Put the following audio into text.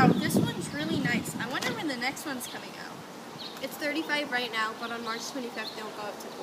Wow, this one's really nice. I wonder when the next one's coming out. It's $35 right now, but on March 25th, they'll go up to